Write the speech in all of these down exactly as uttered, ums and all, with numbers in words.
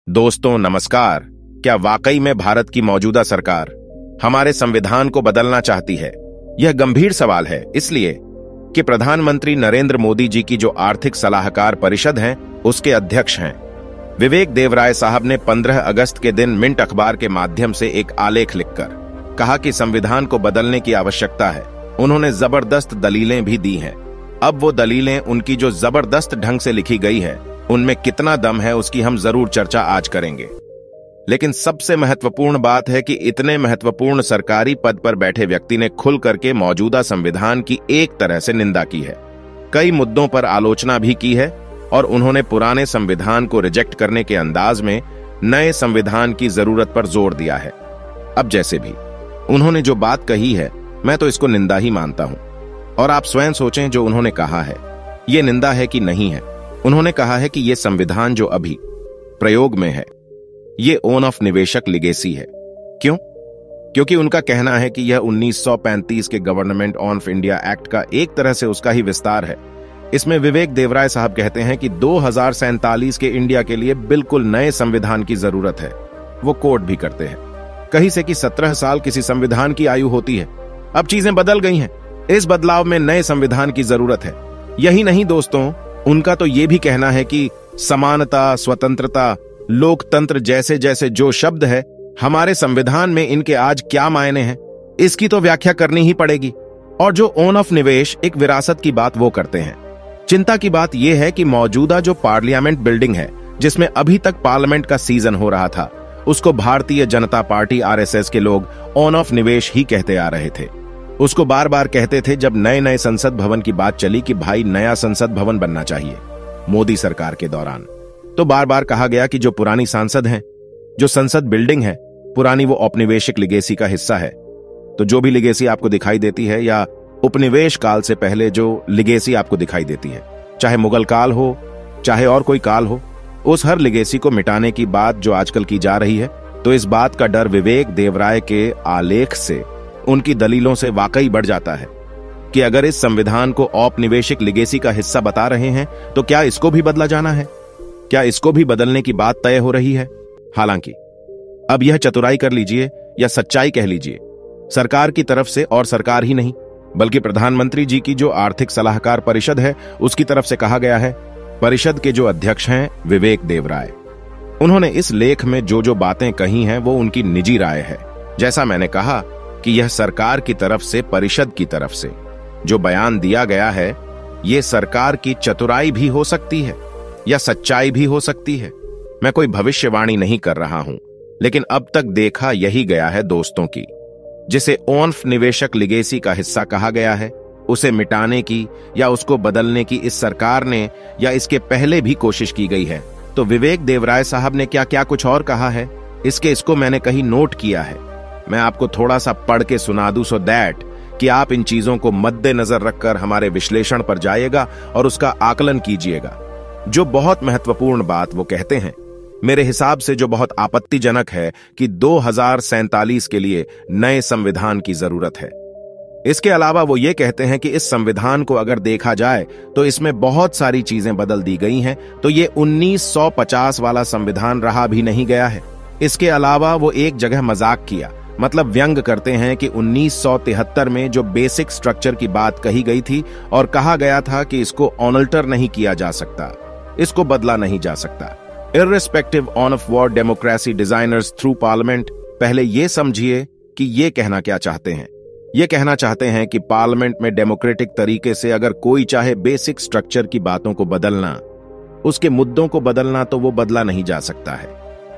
दोस्तों नमस्कार। क्या वाकई में भारत की मौजूदा सरकार हमारे संविधान को बदलना चाहती है? यह गंभीर सवाल है, इसलिए कि प्रधानमंत्री नरेंद्र मोदी जी की जो आर्थिक सलाहकार परिषद है उसके अध्यक्ष हैं विवेक देवराय साहब ने पंद्रह अगस्त के दिन मिंट अखबार के माध्यम से एक आलेख लिखकर कहा कि संविधान को बदलने की आवश्यकता है। उन्होंने जबरदस्त दलीलें भी दी हैं। अब वो दलीलें उनकी जो जबरदस्त ढंग से लिखी गई है उनमें कितना दम है उसकी हम जरूर चर्चा आज करेंगे। लेकिन सबसे महत्वपूर्ण बात है कि इतने महत्वपूर्ण सरकारी पद पर बैठे व्यक्ति ने खुल करके मौजूदा संविधान की एक तरह से निंदा की है, कई मुद्दों पर आलोचना भी की है और उन्होंने पुराने संविधान को रिजेक्ट करने के अंदाज में नए संविधान की जरूरत पर जोर दिया है। अब जैसे भी उन्होंने जो बात कही है मैं तो इसको निंदा ही मानता हूं और आप स्वयं सोचें जो उन्होंने कहा है ये निंदा है कि नहीं है। उन्होंने कहा है कि यह संविधान जो अभी प्रयोग में है ये ओन ऑफ निवेशक लिगेसी है। क्यों? क्योंकि उनका कहना है कि यह उन्नीस सौ पैंतीस के गवर्नमेंट ऑफ इंडिया एक्ट का एक तरह से उसका ही विस्तार है। इसमें विवेक देवराय साहब कहते हैं कि दो हजार सैंतालीस के इंडिया के लिए बिल्कुल नए संविधान की जरूरत है। वो कोट भी करते हैं कहीं से कि सत्रह साल किसी संविधान की आयु होती है। अब चीजें बदल गई हैं, इस बदलाव में नए संविधान की जरूरत है। यही नहीं दोस्तों, उनका तो यह भी कहना है कि समानता, स्वतंत्रता, लोकतंत्र जैसे जैसे जो शब्द है हमारे संविधान में इनके आज क्या मायने हैं इसकी तो व्याख्या करनी ही पड़ेगी। और जो ओन ऑफ निवेश एक विरासत की बात वो करते हैं। चिंता की बात यह है कि मौजूदा जो पार्लियामेंट बिल्डिंग है जिसमें अभी तक पार्लियामेंट का सीजन हो रहा था उसको भारतीय जनता पार्टी आरएसएस के लोग ओन ऑफ निवेश ही कहते आ रहे थे। उसको बार बार कहते थे जब नए नए संसद भवन की बात चली कि भाई नया संसद भवन बनना चाहिए मोदी सरकार के दौरान, तो बार बार कहा गया कि जो पुरानी सांसद हैं, जो संसद बिल्डिंग है पुरानी, वो औपनिवेशिक लिगेसी का हिस्सा है। तो जो भी लिगेसी आपको दिखाई देती है या उपनिवेश काल से पहले जो लिगेसी आपको दिखाई देती है, चाहे मुगल काल हो चाहे और कोई काल हो, उस हर लिगेसी को मिटाने की बात जो आजकल की जा रही है, तो इस बात का डर विवेक देवराय के आलेख से, उनकी दलीलों से वाकई बढ़ जाता है कि अगर इस संविधान को औपनिवेशिक लिगेसी का हिस्सा बता रहे हैं तो क्या इसको भी बदला जाना है? क्या इसको भी बदलने की बात तय हो रही है? हालांकि अब यह चतुराई कर लीजिए या सच्चाई कह लीजिए, सरकार की तरफ से, और सरकार ही नहीं बल्कि प्रधानमंत्री जी की जो आर्थिक सलाहकार परिषद है उसकी तरफ से कहा गया है। परिषद के जो अध्यक्ष हैं विवेक देवराय, उन्होंने इस लेख में जो जो बातें कही हैं वो उनकी निजी राय है। जैसा मैंने कहा कि यह सरकार की तरफ से, परिषद की तरफ से जो बयान दिया गया है ये सरकार की चतुराई भी हो सकती है या सच्चाई भी हो सकती है। मैं कोई भविष्यवाणी नहीं कर रहा हूं, लेकिन अब तक देखा यही गया है दोस्तों की जिसे ओनफ निवेशक लिगेसी का हिस्सा कहा गया है उसे मिटाने की या उसको बदलने की इस सरकार ने या इसके पहले भी कोशिश की गई है। तो विवेक देवराय साहब ने क्या क्या कुछ और कहा है इसके इसको मैंने कहीं नोट किया है। मैं आपको थोड़ा सा पढ़ के सुना दूं सो दैट कि आप इन चीजों को मद्देनजर रखकर हमारे विश्लेषण पर जाइएगा और उसका आकलन कीजिएगा। जो बहुत महत्वपूर्ण बात वो कहते हैं मेरे हिसाब से, जो बहुत आपत्तिजनक है कि दो हजार सैंतालीस के लिए नए संविधान की जरूरत है। इसके अलावा वो ये कहते हैं कि इस संविधान को अगर देखा जाए तो इसमें बहुत सारी चीजें बदल दी गई हैं, तो ये उन्नीस सौ पचास वाला संविधान रहा भी नहीं गया है। इसके अलावा वो एक जगह मजाक किया, मतलब व्यंग करते हैं कि उन्नीस सौ तिहत्तर में जो बेसिक स्ट्रक्चर की बात कही गई थी और कहा गया था कि इसको ऑनल्टर नहीं किया जा सकता, इसको बदला नहीं जा सकता। Irrespective on of war democracy designers through parliament, पहले यह समझिए कि ये कहना क्या चाहते हैं। ये कहना चाहते हैं कि पार्लियामेंट में डेमोक्रेटिक तरीके से अगर कोई चाहे बेसिक स्ट्रक्चर की बातों को बदलना, उसके मुद्दों को बदलना, तो वो बदला नहीं जा सकता है।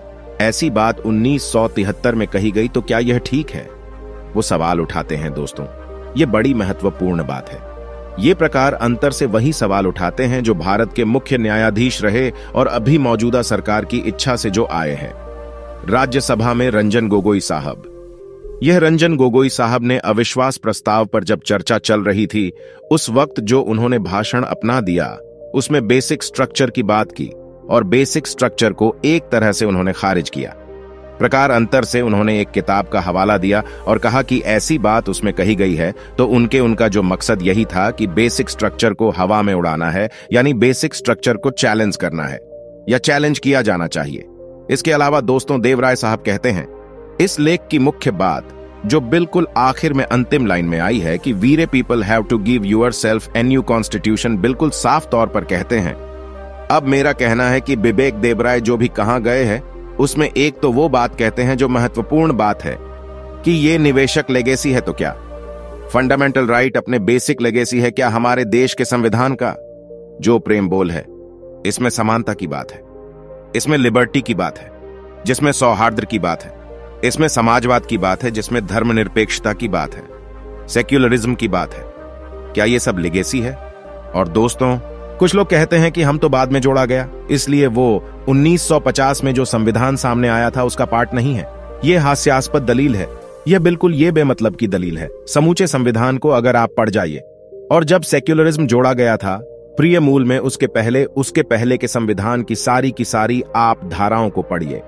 ऐसी बात उन्नीस सौ तिहत्तर में कही गई, तो क्या यह ठीक है? वो सवाल उठाते हैं दोस्तों। ये बड़ी महत्वपूर्ण बात है। ये प्रकार अंतर से वही सवाल उठाते हैं जो भारत के मुख्य न्यायाधीश रहे और अभी मौजूदा सरकार की इच्छा से जो आए हैं। राज्यसभा में रंजन गोगोई साहब, यह रंजन गोगोई साहब ने अविश्वास प्रस्ताव पर जब चर्चा चल रही थी उस वक्त जो उन्होंने भाषण अपना दिया उसमें बेसिक स्ट्रक्चर की बात की और बेसिक स्ट्रक्चर को एक तरह से उन्होंने खारिज किया। प्रकार अंतर से उन्होंने एक किताब का हवाला दिया और कहा कि ऐसी बात उसमें कही गई है, तो उनके उनका जो मकसद यही था कि बेसिक स्ट्रक्चर को हवा में उड़ाना है, यानी बेसिक स्ट्रक्चर को चैलेंज करना है या चैलेंज किया जाना चाहिए। इसके अलावा दोस्तों, देवराय साहब कहते हैं, इस लेख की मुख्य बात जो बिल्कुल आखिर में अंतिम लाइन में आई है कि we are people have to give yourself a new constitution, बिल्कुल साफ तौर पर कहते हैं। अब मेरा कहना है कि विवेक देवराय जो भी कहां गए हैं, उसमें एक तो वो बात कहते हैं जो महत्वपूर्ण बात है कि ये निवेशक लेगेसी है तो क्या, फंडामेंटल राइट अपने बेसिक लेगेसी है क्या हमारे देश के संविधान का जो प्रेम बोल है। इसमें समानता की बात है, इसमें लिबर्टी की बात है, जिसमें सौहार्द की बात है, इसमें समाजवाद की बात है, जिसमें धर्मनिरपेक्षता की बात है, सेक्युलरिज्म की बात है। क्या ये सब लेगेसी है? और दोस्तों, कुछ लोग कहते हैं कि हम तो बाद में जोड़ा गया, इसलिए वो उन्नीस सौ पचास में जो संविधान सामने आया था उसका पार्ट नहीं है। ये हास्यास्पद दलील है, यह बिल्कुल ये बेमतलब की दलील है। समूचे संविधान को अगर आप पढ़ जाइए, और जब सेक्युलरिज्म जोड़ा गया था प्रिय मूल में, उसके पहले उसके पहले के संविधान की सारी की सारी आप धाराओं को पढ़िए,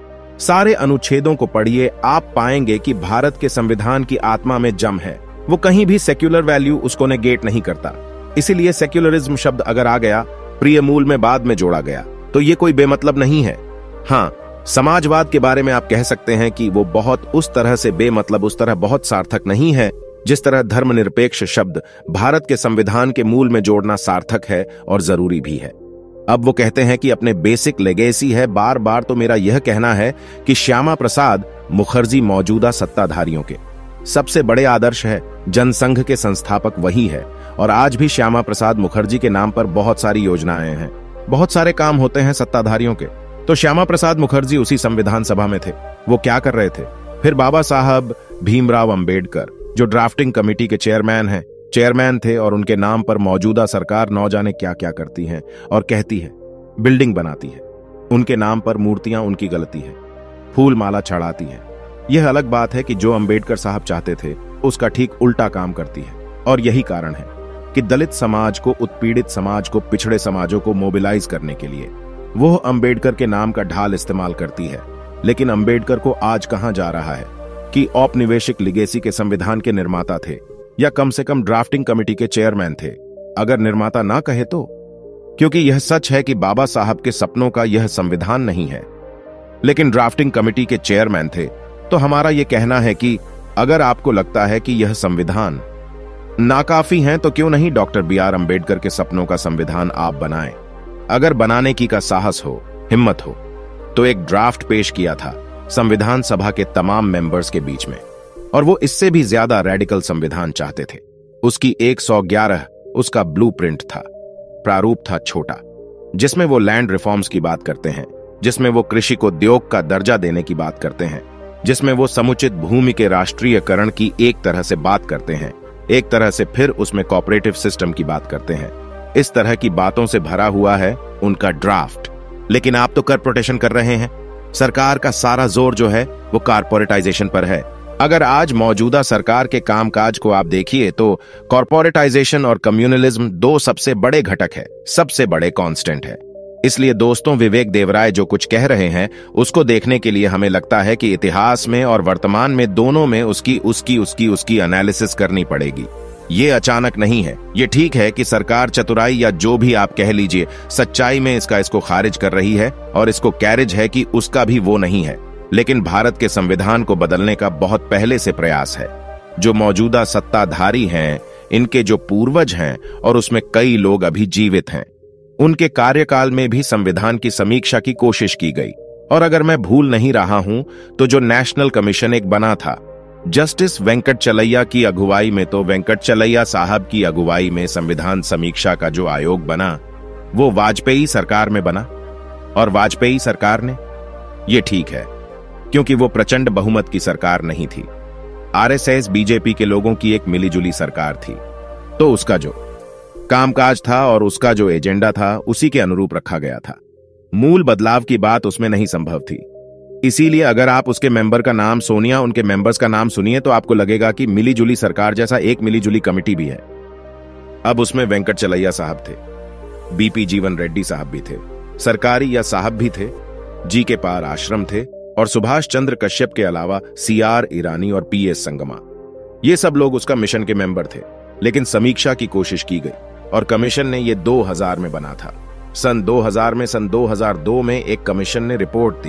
सारे अनुच्छेदों को पढ़िए, आप पाएंगे कि भारत के संविधान की आत्मा में जम है। वो कहीं भी सेक्युलर वैल्यू उसको नेगेट नहीं करता। इसीलिए सेक्युलरिज्म शब्द अगर आ गया, प्रिय मूल में बाद में जोड़ा गया, तो ये कोई बेमतलब नहीं है। हाँ, समाजवाद के बारे में आप कह सकते हैं कि वो बहुत उस तरह से बेमतलब, उस तरह बहुत सार्थक नहीं है जिस तरह धर्मनिरपेक्ष शब्द भारत के संविधान के मूल में जोड़ना सार्थक है और जरूरी भी है। अब वो कहते हैं कि अपने बेसिक लेगेसी है। बार बार तो मेरा यह कहना है कि श्यामा प्रसाद मुखर्जी मौजूदा सत्ताधारियों के सबसे बड़े आदर्श है। जनसंघ के संस्थापक वही है, और आज भी श्यामा प्रसाद मुखर्जी के नाम पर बहुत सारी योजनाएं हैं, बहुत सारे काम होते हैं सत्ताधारियों के। तो श्यामा प्रसाद मुखर्जी उसी संविधान सभा में थे। वो क्या कर रहे थे? फिर बाबा साहब भीमराव अंबेडकर, जो ड्राफ्टिंग कमेटी के चेयरमैन हैं, चेयरमैन थे, और उनके नाम पर मौजूदा सरकार नौ जाने क्या क्या करती है और कहती है, बिल्डिंग बनाती है, उनके नाम पर मूर्तियां उनकी गलती है, फूल माला चढ़ाती है। यह अलग बात है कि जो अंबेडकर साहब चाहते थे उसका ठीक उल्टा काम करती है। और यही कारण है कि दलित समाज को, उत्पीड़ित समाज को, पिछड़े समाजों को मोबिलाइज करने के लिए वो अंबेडकर के नाम का ढाल इस्तेमाल करती है। लेकिन अंबेडकर को आज कहां जा रहा है कि औपनिवेशिक लिगेसी के संविधान के निर्माता थे, या कम से कम ड्राफ्टिंग कमेटी के चेयरमैन थे, अगर निर्माता ना कहे तो, क्योंकि यह सच है कि बाबा साहब के सपनों का यह संविधान नहीं है, लेकिन ड्राफ्टिंग कमेटी के चेयरमैन थे। तो हमारा यह कहना है कि अगर आपको लगता है कि यह संविधान नाकाफी है, तो क्यों नहीं डॉक्टर बी आर अंबेडकर के सपनों का संविधान आप बनाएं। अगर बनाने की का साहस हो, हिम्मत हो, तो एक ड्राफ्ट पेश किया था संविधान सभा के तमाम मेंबर्स के बीच में, और वो इससे भी ज्यादा रेडिकल संविधान चाहते थे। उसकी एक सौ ग्यारह उसका ब्लूप्रिंट था, प्रारूप था छोटा, जिसमें वो लैंड रिफॉर्म्स की बात करते हैं, जिसमें वो कृषि को उद्योग का दर्जा देने की बात करते हैं, जिसमें वो समुचित भूमि के राष्ट्रीयकरण की एक तरह से बात करते हैं, एक तरह से फिर उसमें कोऑपरेटिव सिस्टम की बात करते हैं। इस तरह की बातों से भरा हुआ है उनका ड्राफ्ट। लेकिन आप तो कॉर्पोरेटाइजेशन कर रहे हैं। सरकार का सारा जोर जो है वो कॉर्पोरेटाइजेशन पर है। अगर आज मौजूदा सरकार के कामकाज को आप देखिए तो कॉर्पोरेटाइजेशन और कम्युनलिज्म दो सबसे बड़े घटक है, सबसे बड़े कांस्टेंट है। इसलिए दोस्तों, विवेक देवराय जो कुछ कह रहे हैं उसको देखने के लिए हमें लगता है कि इतिहास में और वर्तमान में दोनों में उसकी उसकी उसकी उसकी एनालिसिस करनी पड़ेगी। ये अचानक नहीं है। ये ठीक है कि सरकार चतुराई या जो भी आप कह लीजिए, सच्चाई में इसका इसको खारिज कर रही है और इसको कैरिज है कि उसका भी वो नहीं है। लेकिन भारत के संविधान को बदलने का बहुत पहले से प्रयास है। जो मौजूदा सत्ताधारी हैं, इनके जो पूर्वज हैं और उसमें कई लोग अभी जीवित हैं, उनके कार्यकाल में भी संविधान की समीक्षा की कोशिश की गई। और अगर मैं भूल नहीं रहा हूं तो जो नेशनल कमीशन एक बना था जस्टिस वेंकट चलैया की अगुवाई में, तो वेंकट चलैया साहब की अगुवाई में संविधान समीक्षा का जो आयोग बना वो वाजपेयी सरकार में बना। और वाजपेयी सरकार ने, ये ठीक है क्योंकि वो प्रचंड बहुमत की सरकार नहीं थी, आरएसएस बीजेपी के लोगों की एक मिलीजुली सरकार थी। तो उसका जो कामकाज था और उसका जो एजेंडा था उसी के अनुरूप रखा गया था। मूल बदलाव की बात उसमें नहीं संभव थी। इसीलिए अगर आप उसके मेंबर का नाम सोनिया, उनके मेंबर्स का नाम सुनिए तो आपको लगेगा कि मिलीजुली सरकार जैसा एक मिलीजुली कमेटी भी है। अब उसमें वेंकट चलैया साहब थे, बीपी जीवन रेड्डी साहब भी थे, सरकारी या साहब भी थे, जी के पार आश्रम थे, और सुभाष चंद्र कश्यप के अलावा सी आर ईरानी और पी एस संगमा, ये सब लोग उसका मिशन के मेंबर थे। लेकिन समीक्षा की कोशिश की गई और कमीशन ने ये दो हज़ार में बना था। सन दो हज़ार में सन दो हज़ार दो में एक कमीशन ने रिपोर्ट दी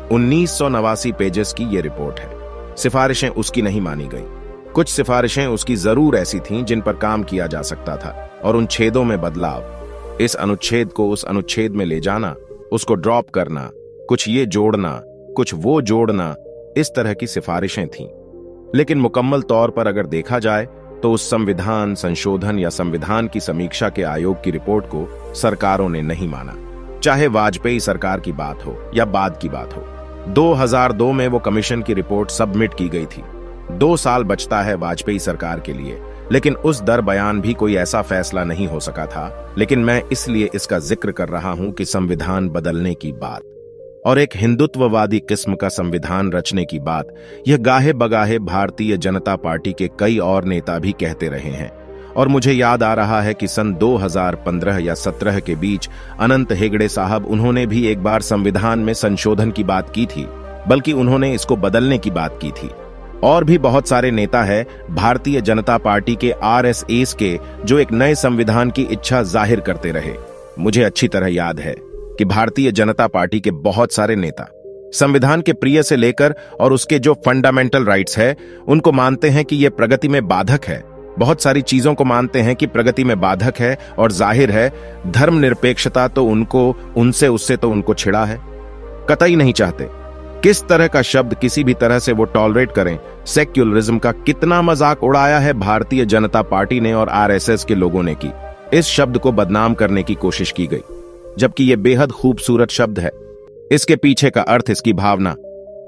उन्नीस सौ नवासी पेजेस की ये रिपोर्ट है। सिफारिशें उसकी नहीं मानी गई। कुछ सिफारिशें उसकी जरूर ऐसी थीं जिन पर काम किया जा सकता था, और उन छेदों में बदलाव, इस अनुच्छेद को उस अनुच्छेद में ले जाना, उसको ड्रॉप करना, कुछ ये जोड़ना, कुछ वो जोड़ना, इस तरह की सिफारिशें थीं। लेकिन मुकम्मल तौर पर अगर देखा जाए तो उस संविधान संशोधन या संविधान की समीक्षा के आयोग की रिपोर्ट को सरकारों ने नहीं माना, चाहे वाजपेयी सरकार की बात हो या बाद की बात हो। दो हज़ार दो में वो कमीशन की रिपोर्ट सबमिट की गई थी। दो साल बचता है वाजपेयी सरकार के लिए, लेकिन उस दर बयान भी कोई ऐसा फैसला नहीं हो सका था। लेकिन मैं इसलिए इसका जिक्र कर रहा हूं कि संविधान बदलने की बात और एक हिंदुत्ववादी किस्म का संविधान रचने की बात, यह गाहे बगाहे भारतीय जनता पार्टी के कई और नेता भी कहते रहे हैं। और मुझे याद आ रहा है कि सन दो हज़ार पंद्रह या सत्रह के बीच अनंत हेगड़े साहब, उन्होंने भी एक बार संविधान में संशोधन की बात की थी, बल्कि उन्होंने इसको बदलने की बात की थी। और भी बहुत सारे नेता है भारतीय जनता पार्टी के आरएसएस के जो एक नए संविधान की इच्छा जाहिर करते रहे। मुझे अच्छी तरह याद है कि भारतीय जनता पार्टी के बहुत सारे नेता संविधान के प्रिय से लेकर और उसके जो फंडामेंटल राइट्स है उनको मानते हैं कि यह प्रगति में बाधक है। बहुत सारी चीजों को मानते हैं कि प्रगति में बाधक है, और जाहिर है धर्मनिरपेक्षता तो उनको उनसे उससे तो उनको छिड़ा है, कतई नहीं चाहते। किस तरह का शब्द किसी भी तरह से वो टॉलरेट करें, सेक्युलरिज्म का कितना मजाक उड़ाया है भारतीय जनता पार्टी ने और आरएसएस के लोगों ने की। इस शब्द को बदनाम करने की कोशिश की गई, जबकि यह बेहद खूबसूरत शब्द है। इसके पीछे का अर्थ, इसकी भावना,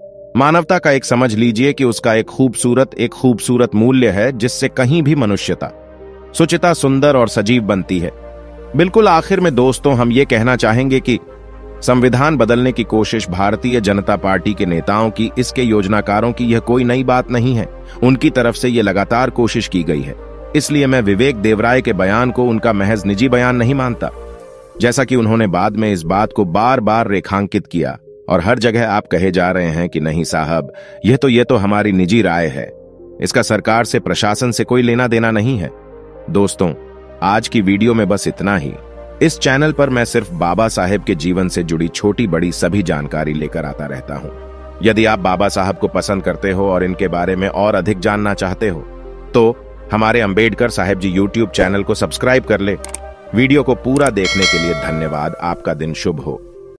मानवता का एक समझ लीजिए कि उसका एक खूबसूरत एक खूबसूरत मूल्य है जिससे कहीं भी मनुष्यता, सुचिता सुंदर और सजीव बनती है। बिल्कुल आखिर में दोस्तों, हम ये कहना चाहेंगे कि संविधान बदलने की कोशिश भारतीय जनता पार्टी के नेताओं की, इसके योजनाकारों की, यह कोई नई बात नहीं है। उनकी तरफ से यह लगातार कोशिश की गई है। इसलिए मैं विवेक देवराय के बयान को उनका महज निजी बयान नहीं मानता, जैसा कि उन्होंने बाद में इस बात को बार बार रेखांकित किया। और हर जगह आप कहे जा रहे हैं कि नहीं साहब, यह तो यह तो हमारी निजी राय है, इसका सरकार से प्रशासन से कोई लेना देना नहीं है। दोस्तों, आज की वीडियो में बस इतना ही। इस चैनल पर मैं सिर्फ बाबा साहेब के जीवन से जुड़ी छोटी बड़ी सभी जानकारी लेकर आता रहता हूं। यदि आप बाबा साहब को पसंद करते हो और इनके बारे में और अधिक जानना चाहते हो तो हमारे अंबेडकर साहेब जी यूट्यूब चैनल को सब्सक्राइब कर ले। वीडियो को पूरा देखने के लिए धन्यवाद। आपका दिन शुभ हो।